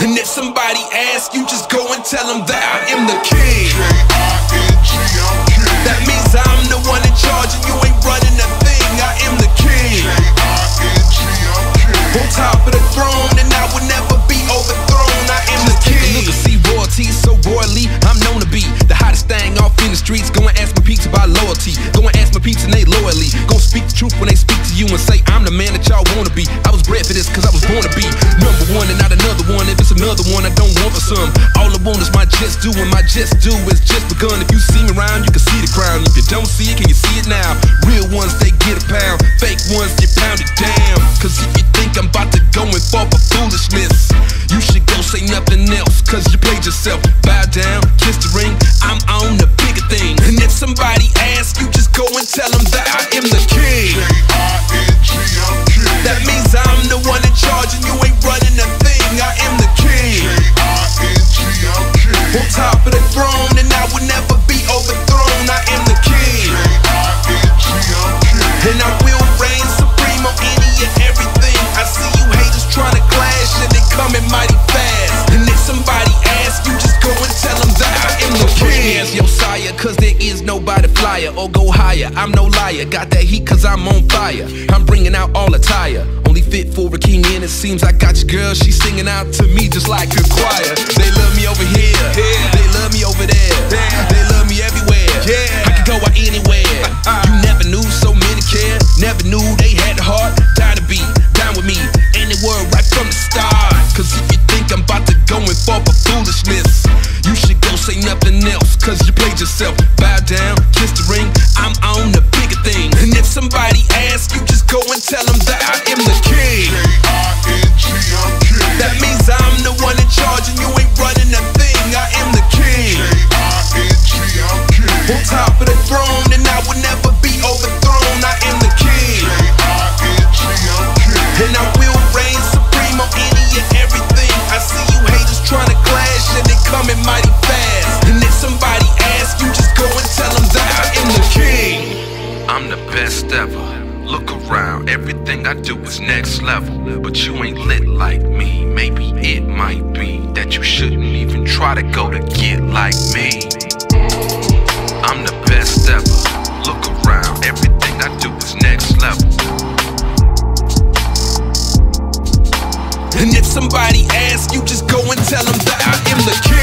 And if somebody asks you, just go and tell them that I am the king. K-I-N-G, I'm king. That means I'm the one in charge and you ain't running a thing. I am the king. K-I-N-G, I'm king. On top of the throne and I will never be overthrown. I am the king. Look and see royalty, so royally I'm known to be the hottest thing off in the streets. Go and ask my peeps about loyalty. Go and ask my peeps and they loyally gon' speak the truth when they speak to you and say I'm the man that y'all wanna be. I was bred for this cause I was born to be number one and not another one. If it's another one, I don't want for some. All I want is my just do, and my just do is just begun. If you see me around, you can see the crown. If you don't see it, can you see it now? Real ones, they get a pound. Fake ones get pounded down. Cause if you think I'm about to go and fall for foolishness, you should go say nothing else. Cause you played yourself. Bow down, kiss the ring, I'm on the bigger thing. And if somebody asks you, just go and tell them that I am the king. K-I-N-G, I'm king. That means I'm the one in charge and you ain't running a thing. I am the king. K-I-N-G, I'm king. On top of the throne and I will never be overthrown. I am the king. K-I-N-G, I'm king. And I will reign supreme on any and everything. I see you haters trying to clash and they coming mighty fast. And if somebody asks you, just go and tell them that I am the king. As your sire, cause there is nobody flyer or go higher. I'm no liar, got that heat cause I'm on fire. I'm bringing out all attire, only fit for a king, and it seems I got your girl, she's singing out to me just like a choir. They love me over here, they love me over there, they love me everywhere, I can go out anywhere. You never knew so many cared, never knew they had the heart, down to be, down with me, and they were right from the start. Cause if you think I'm about to go and fall for foolishness, you should go say nothing else, cause you played yourself. Bow down, kiss the ring, I'm on the bigger thing. And if somebody asks you, just go and tell them that I am the king. K-I-N-G, I'm king. That means I'm the one in charge and you ain't running a thing. I am the king. K-I-N-G, I'm king. On top of the throne and I will never be overthrown. I am the king. K-I-N-G, I'm king. And I will reign supreme on any and everything. I see you haters trying to clash and they coming mighty fast. And if somebody asks you, just go and tell them that I am the king. I'm the best ever. Look around, everything I do is next level. But you ain't lit like me. Maybe it might be that you shouldn't even try to go to get like me. I'm the best ever. Look around, everything I do is next level. And if somebody asks you, just go and tell them that I am the king.